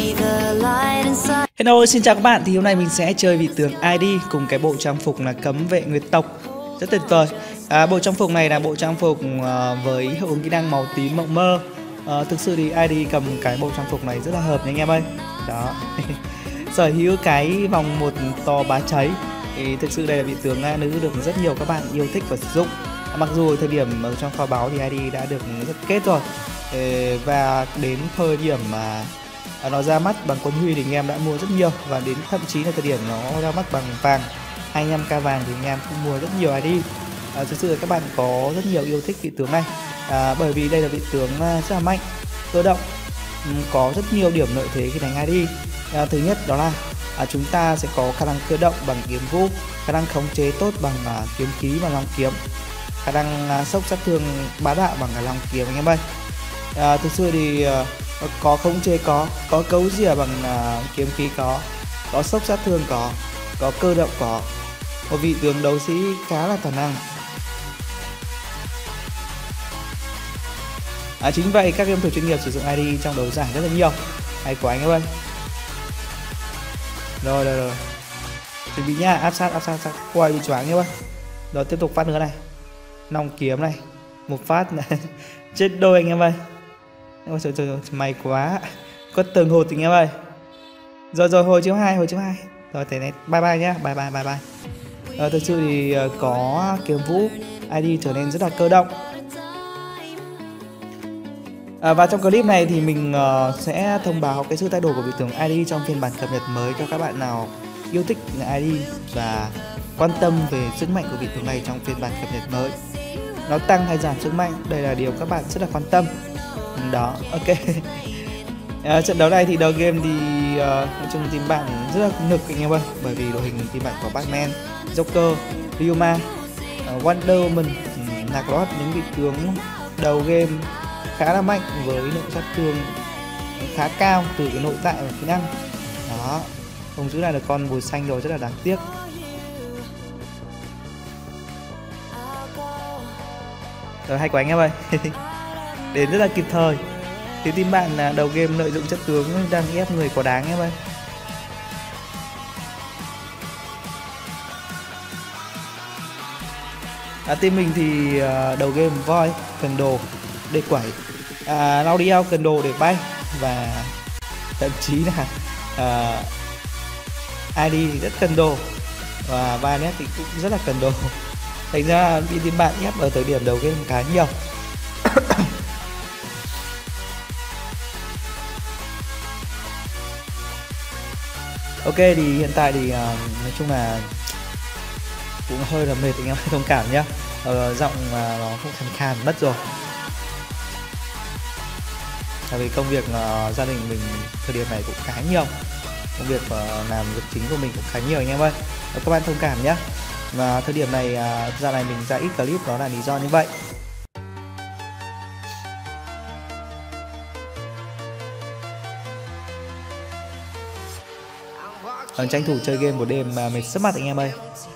Hello, xin chào các bạn. Thì hôm nay mình sẽ chơi vị tướng ID cùng cái bộ trang phục là cấm vệ nguyệt tộc. Rất tuyệt vời. Bộ trang phục này là bộ trang phục với hiệu ứng kỹ năng màu tím mộng mơ. Thực sự thì ID cầm cái bộ trang phục này rất là hợp nha anh em ơi. Đó. Sở hữu cái vòng một to bá cháy. Thì thực sự đây là vị tướng nữ được rất nhiều các bạn yêu thích và sử dụng. Mặc dù thời điểm ở trong kho báu thì ID đã được rất kết rồi. Và đến thời điểm mà nó ra mắt bằng quân huy thì anh em đã mua rất nhiều, và đến thậm chí là thời điểm nó ra mắt bằng vàng 25k vàng thì anh em cũng mua rất nhiều ID. Thực sự là các bạn có rất nhiều yêu thích vị tướng này, bởi vì đây là vị tướng rất là mạnh, cơ động, có rất nhiều điểm lợi thế khi đánh ID. Thứ nhất đó là chúng ta sẽ có khả năng cơ động bằng kiếm vũ, khả năng khống chế tốt bằng kiếm khí và long kiếm, khả năng sốc sát thương bá đạo bằng cả long kiếm anh em ơi. Thực sự thì có khống chế, có cấu rỉa bằng kiếm khí, có sốc sát thương, có cơ động, có một vị tướng đấu sĩ khá là toàn năng. Chính vậy các game thủ chuyên nghiệp sử dụng ID trong đấu giải rất là nhiều. Hay quá anh em ơi. Rồi chuẩn bị nha, áp sát quay bị choáng nhá. Rồi tiếp tục phát nữa này, long kiếm này, một phát này. Chết đôi anh em ơi. Ôi trời, may quá, có tường hột anh em ơi. Rồi hồi chiếu 2. Rồi thế này, bye bye nhá, bye. Thực sự thì có kiếm vũ, ID trở nên rất là cơ động. Và trong clip này thì mình sẽ thông báo cái sự thay đổi của vị tướng ID trong phiên bản cập nhật mới cho các bạn nào yêu thích ID và quan tâm về sức mạnh của vị tướng này trong phiên bản cập nhật mới. Nó tăng hay giảm sức mạnh, đây là điều các bạn rất là quan tâm. Đó, ok. Trận đấu này thì đầu game thì nói chung team bạn rất là nực anh em ơi, bởi vì đội hình team bạn có Batman, Joker, Ryoma, Wonder Woman, Naclot, những vị tướng đầu game khá là mạnh với lượng sát thương khá cao từ cái nội tại và kỹ năng. Đó, không giữ lại được con bùi xanh rồi, rất là đáng tiếc. Rồi hay quá anh em ơi. Đến rất là kịp thời. Thì team bạn đầu game lợi dụng chất tướng đang ép người quá đáng em ơi. Team mình thì đầu game voi cần đồ để quẩy, Laudiel cần đồ để bay, và thậm chí là ID thì rất cần đồ, và Vanet thì cũng rất là cần đồ. Thành ra bị team bạn ép ở thời điểm đầu game khá nhiều. Ok, thì hiện tại thì nói chung là cũng hơi là mệt, anh em thông cảm nhá. Giọng nó cũng khàn mất rồi. Tại vì công việc gia đình mình thời điểm này cũng khá nhiều, công việc làm việc chính của mình cũng khá nhiều anh em ơi. Các bạn thông cảm nhé. Và thời điểm này dạo này mình ra ít clip, đó là lý do như vậy. Tranh thủ chơi game một đêm mà mệt sấp mặt anh em ơi.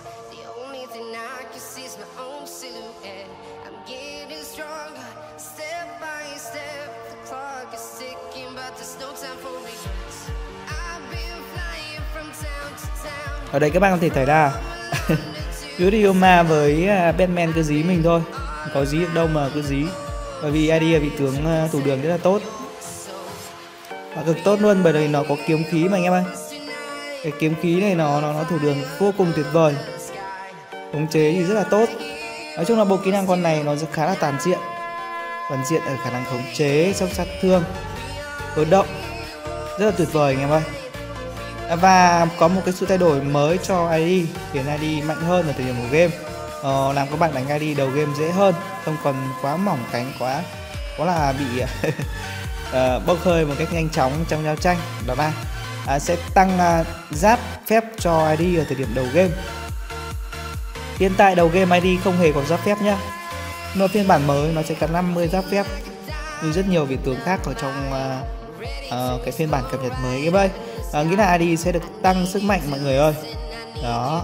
Ở đây các bạn có thể thấy là Ryoma với Batman cứ dí mình thôi, có dí được đâu mà cứ dí. Bởi vì ID là vị tướng thủ đường rất là tốt, và cực tốt luôn, bởi vì nó có kiếm khí mà anh em ơi. Cái kiếm khí này nó thủ đường vô cùng tuyệt vời, khống chế thì rất là tốt. Nói chung là bộ kỹ năng con này nó khá là toàn diện ở khả năng khống chế, sốc sát thương, cơ động, rất là tuyệt vời anh em ơi. Và có một cái sự thay đổi mới cho ID, khiến ID mạnh hơn ở thời điểm của game, làm các bạn đánh ID đầu game dễ hơn, không còn quá mỏng cánh, quá là bị bốc hơi một cách nhanh chóng trong giao tranh. Đó là sẽ tăng giáp phép cho ID ở thời điểm đầu game. Hiện tại đầu game ID không hề có giáp phép nhá, но phiên bản mới nó sẽ có 50 giáp phép như rất nhiều vị tướng khác ở trong cái phiên bản cập nhật mới các bạn. Nghĩa là ID sẽ được tăng sức mạnh mọi người ơi. Đó,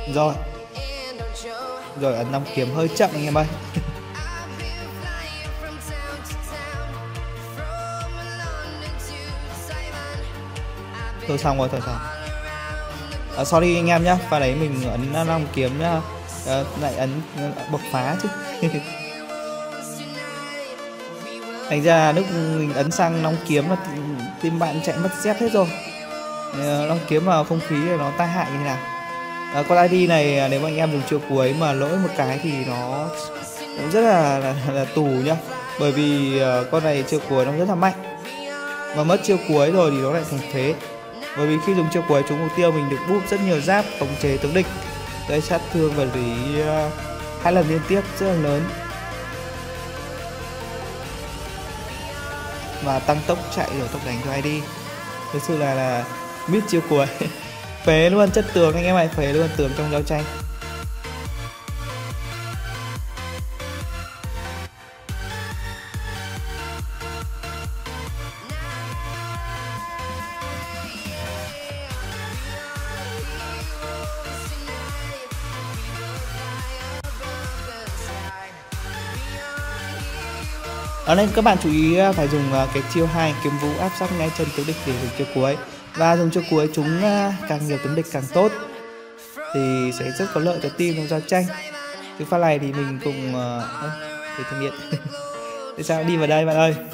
rồi ấn long kiếm hơi chậm anh em ơi. Thôi xong rồi, thôi xong. Sorry anh em nhá, pha đấy mình ấn long kiếm nhá, lại ấn bộc phá chứ. Thành ra lúc mình ấn sang long kiếm là team bạn chạy mất dép hết rồi. Long kiếm vào không khí thì nó tai hại như thế nào. Con ID này nếu mà anh em dùng chiêu cuối mà lỗi một cái thì nó cũng rất là tù nhá. Bởi vì con này chiêu cuối nó rất là mạnh, mà mất chiêu cuối rồi thì nó lại thành phế. Bởi vì khi dùng chiêu cuối trúng mục tiêu mình được búp rất nhiều giáp, khống chế tướng địch, gây sát thương vật lý 2 lần liên tiếp rất là lớn, và tăng tốc chạy rồi tốc đánh cho ID. Thực sự là mít chiêu cuối. Phế luôn chất tướng anh em ơi, phế luôn tướng trong giao tranh. Nên các bạn chú ý phải dùng cái chiêu 2 kiếm vũ áp sát ngay chân tướng địch để dùng chiêu cuối, và dùng chiêu cuối chúng càng nhiều tướng địch càng tốt thì sẽ rất có lợi cho team trong giao tranh. Chứ pha này thì mình cùng để thực hiện. Tại sao đi vào đây bạn ơi?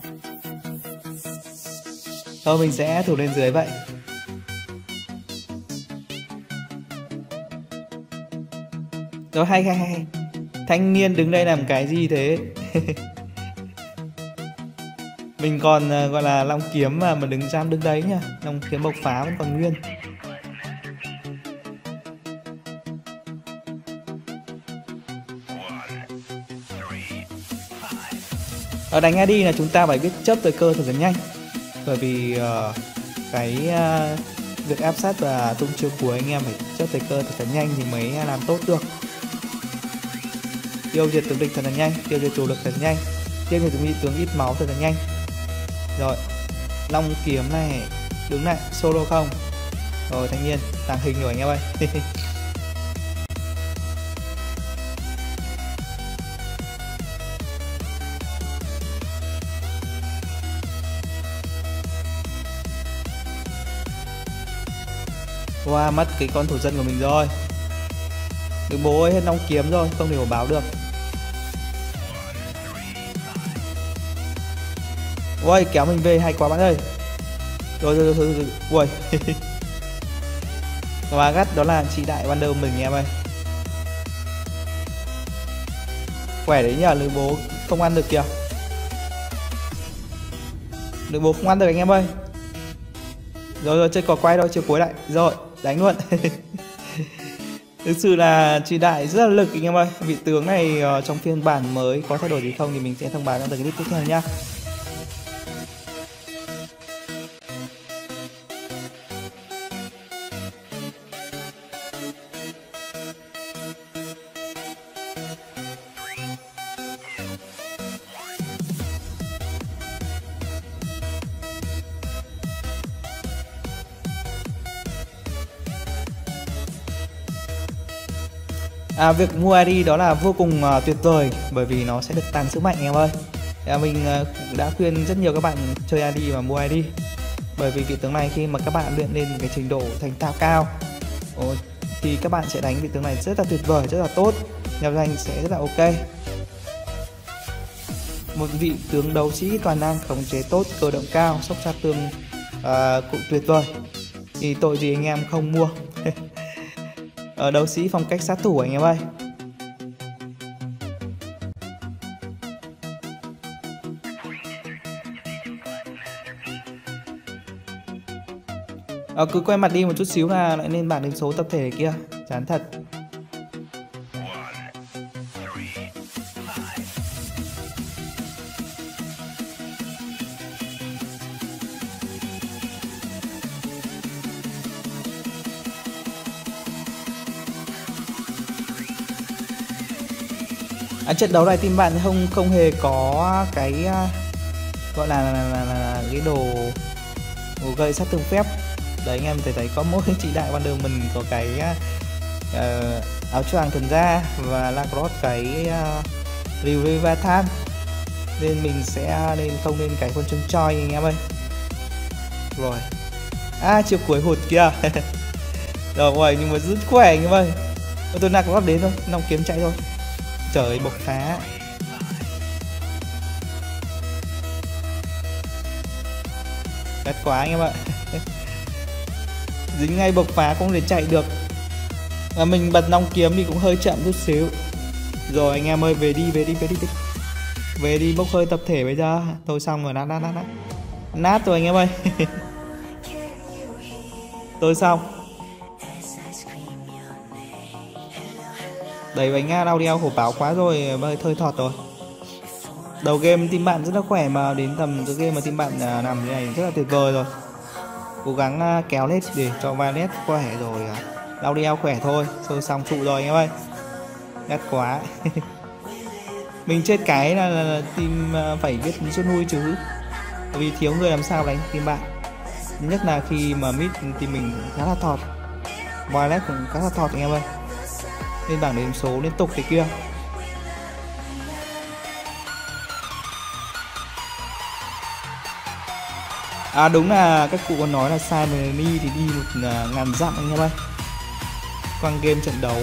Thôi mình sẽ thủ lên dưới vậy. Rồi hay. Thanh niên đứng đây làm cái gì thế? Mình còn gọi là long kiếm mà đứng dám đứng đấy nha. Long kiếm bộc phá vẫn còn nguyên. Ở đánh ID là chúng ta phải biết chấp thời cơ thật là nhanh. Bởi vì việc áp sát và tung chiêu cuối anh em phải chấp thời cơ thật là nhanh thì mới làm tốt được. Tiêu diệt tướng địch thật là nhanh, tiêu diệt chủ lực thật là nhanh, tiêu diệt tướng ít máu thật là nhanh. Rồi, long kiếm này đứng lại solo không? Rồi thanh niên tàng hình rồi anh em ơi. Wow, mất cái con thủ dân của mình rồi. Được bố ơi, hết long kiếm rồi, không thể báo được. Ôi, kéo mình về hay quá bạn ơi. Rồi. Ui. Và gắt đó là chị đại ban đầu mình em ơi. Khỏe đấy nhờ, lưới bố không ăn được kìa. Lưới bố không ăn được anh em ơi. Rồi chơi cò quay thôi, chiều cuối lại. Rồi, đánh luôn. Thực sự là chị đại rất là lực anh em ơi. Vị tướng này trong phiên bản mới có thay đổi gì không thì mình sẽ thông báo trong cái clip tiếp theo nha. Việc mua ID đó là vô cùng tuyệt vời, bởi vì nó sẽ được tăng sức mạnh em ơi. Mình đã khuyên rất nhiều các bạn chơi ID và mua ID, bởi vì vị tướng này khi mà các bạn luyện lên cái trình độ thành thạo cao thì các bạn sẽ đánh vị tướng này rất là tuyệt vời, rất là tốt, giao tranh sẽ rất là ok. Một vị tướng đấu sĩ toàn năng, khống chế tốt, cơ động cao, sốc sát thương cũng tuyệt vời, thì tội gì anh em không mua. Ở đấu sĩ phong cách sát thủ anh em ơi. Cứ quay mặt đi một chút xíu là lại lên bảng điểm số tập thể kia, chán thật. Trận đấu này team bạn không hề có cái gọi là cái đồ gây sát thương phép. Đấy anh em thấy có mỗi chị đại ban đầu mình có cái áo choàng thần gia và Lacrosse cái Leviathan, nên mình sẽ không nên cái con trứng choi anh em ơi. Rồi Chiều cuối hụt kia. Rồi nhưng mà rất khỏe anh em ơi. Tôi nạc có đến thôi, Long kiếm chạy thôi. Trời ơi, bộc phá. Gắt quá anh em ạ. Dính ngay bộc phá không thể chạy được. Và mình bật Long kiếm thì cũng hơi chậm chút xíu. Rồi anh em ơi, về đi. Về đi, bốc hơi tập thể bây giờ. Thôi xong rồi, nát rồi anh em ơi. Tôi xong. Đấy bánh audio khổ báo quá rồi, hơi thơi thọt rồi. Đầu game team bạn rất là khỏe, mà đến tầm giữa game mà team bạn nằm như này rất là tuyệt vời rồi. Cố gắng kéo lên để cho Violet khỏe rồi audio khỏe thôi. Rồi xong trụ rồi anh em ơi. Gắt quá. Mình chết cái là team phải biết rút lui chứ, vì thiếu người làm sao đánh team bạn. Nhất là khi mà mid team mình khá là thọt, Violet cũng khá là thọt anh em ơi. Lên bảng điểm số liên tục thế kia. Đúng là các cụ còn nói là Simon thì đi 1000 dặm anh em ơi. Quăng game trận đấu.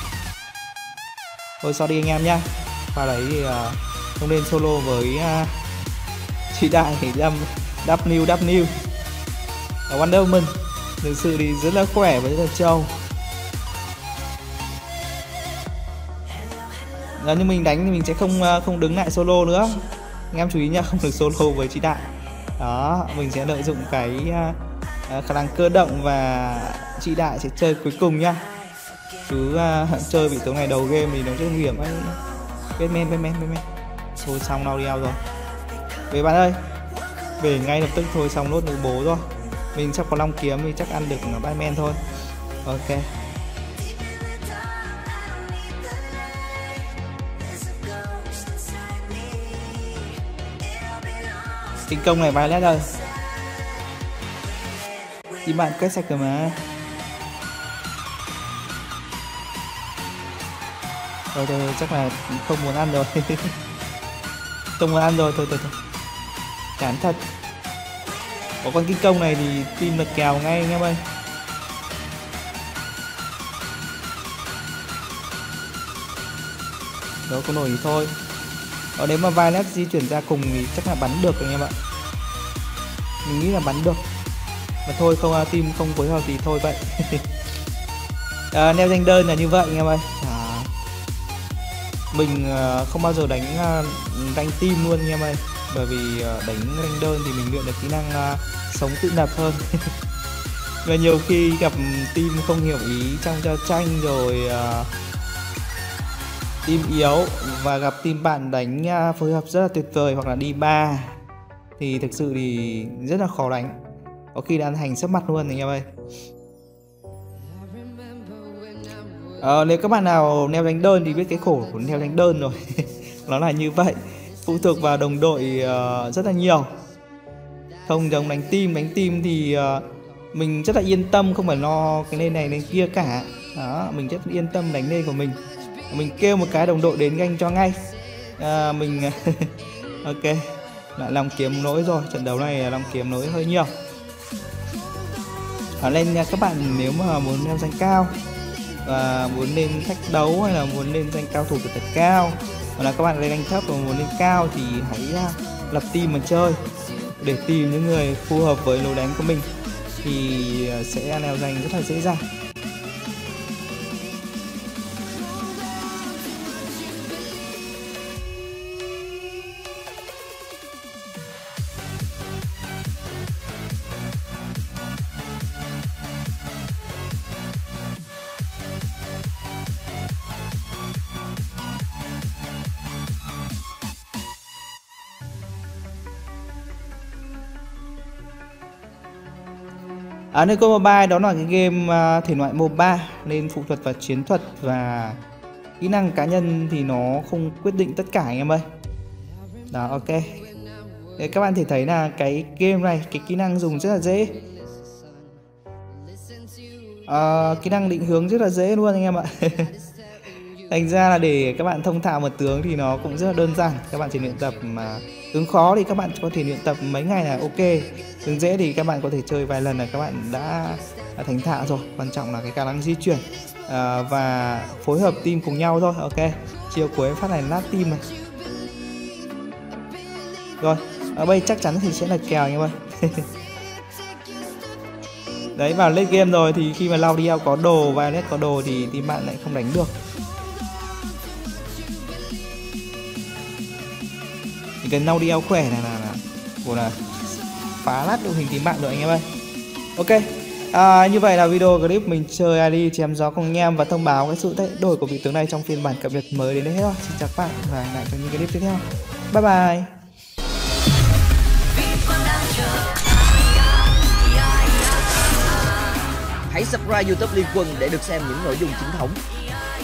Thôi sorry anh em nhá. Pha đấy thì không nên solo với chị Đại W ở Wonder Woman. Thực sự thì rất là khỏe và rất là trâu. Nhưng mình đánh thì mình sẽ không đứng lại solo nữa. Anh em chú ý nhá, không được solo với chị Đại. Đó, mình sẽ lợi dụng cái khả năng cơ động và chị Đại sẽ chơi cuối cùng nhá. Chứ chơi bị tối ngày đầu game thì nó rất nguy hiểm ấy. Batman. Thôi xong audio rồi. Về bạn ơi. Về ngay lập tức thôi, xong nốt nữ bố rồi. Mình sắp có Long kiếm thì chắc ăn được Batman thôi. Ok. Tiến công này Violet ơi. Thì bạn quét sạch rồi mà. Thôi chắc là không muốn ăn rồi. Không muốn ăn rồi, thôi. Chán thật. Có con kinh công này thì team được kèo ngay anh em ơi. Đó, không nổi thì thôi. Nếu mà Violet di chuyển ra cùng thì chắc là bắn được anh em ạ. Mình nghĩ là bắn được. Mà thôi, không team không phối hợp thì thôi vậy. Neo danh đơn là như vậy anh em ơi. Mình không bao giờ đánh rank team luôn anh em ơi. Bởi vì đánh rank đơn thì mình luyện được kỹ năng sống tự lập hơn. Và nhiều khi gặp team không hiểu ý trong giao tranh rồi team yếu và gặp team bạn đánh phối hợp rất là tuyệt vời hoặc là đi 3 thì thực sự thì rất là khó đánh. Có khi đã thành sấp mặt luôn anh em ơi. Nếu các bạn nào neo đánh đơn thì biết cái khổ của neo đánh đơn rồi. Nó là như vậy, phụ thuộc vào đồng đội rất là nhiều. Không giống đánh team thì mình rất là yên tâm, không phải lo cái lên này lên kia cả. Đó, mình rất yên tâm đánh lên của mình. Mình kêu một cái đồng đội đến ganh cho ngay. Mình ok, lại Long kiếm nỗi rồi. Trận đấu này Long kiếm nỗi hơi nhiều. Lên các bạn nếu mà muốn leo danh cao và muốn lên thách đấu hay là muốn lên danh cao thủ của thật cao, hoặc là các bạn lên rank thấp và muốn lên cao thì hãy lập team mà chơi để tìm những người phù hợp với lối đánh của mình thì sẽ leo danh rất là dễ dàng. Neko Mobile đó là cái game thể loại MOBA nên phụ thuật vào chiến thuật và kỹ năng cá nhân thì nó không quyết định tất cả anh em ơi. Đó, ok. Để các bạn thể thấy là cái game này cái kỹ năng dùng rất là dễ. Kỹ năng định hướng rất là dễ luôn anh em ạ. Thành ra là để các bạn thông thạo một tướng thì nó cũng rất là đơn giản. Các bạn chỉ luyện tập mà tướng khó thì các bạn có thể luyện tập mấy ngày là ok. Tướng dễ thì các bạn có thể chơi vài lần là các bạn đã thành thạo rồi. Quan trọng là cái khả năng di chuyển và phối hợp team cùng nhau thôi. Ok, chiều cuối phát này nát team này. Rồi, ở đây chắc chắn thì sẽ là kèo như vậy. Đấy, vào late game rồi thì khi mà Laudiel có đồ, Violet có đồ thì team bạn lại không đánh được. Thì cái Laudiel khỏe này là phá nát đội hình team bạn rồi anh em ơi. Ok, như vậy là video clip mình chơi ID chém gió cùng anh em và thông báo cái sự thay đổi của vị tướng này trong phiên bản cập nhật mới đến đây hết rồi. Xin chào các bạn và hẹn lại trong những clip tiếp theo. Bye bye. Hãy subscribe YouTube Liên Quân để được xem những nội dung chính thống.